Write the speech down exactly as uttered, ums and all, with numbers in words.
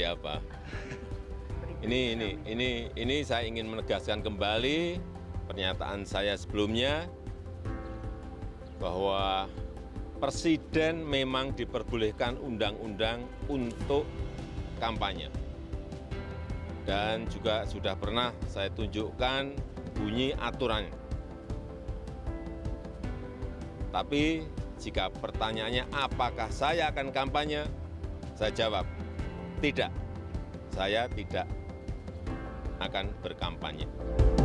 seperti apa. Ini ini ini ini saya ingin menegaskan kembali pernyataan saya sebelumnya bahwa Presiden memang diperbolehkan undang-undang untuk kampanye. Dan juga sudah pernah saya tunjukkan bunyi aturannya. Tapi jika pertanyaannya apakah saya akan kampanye, saya jawab, tidak. Saya tidak akan berkampanye.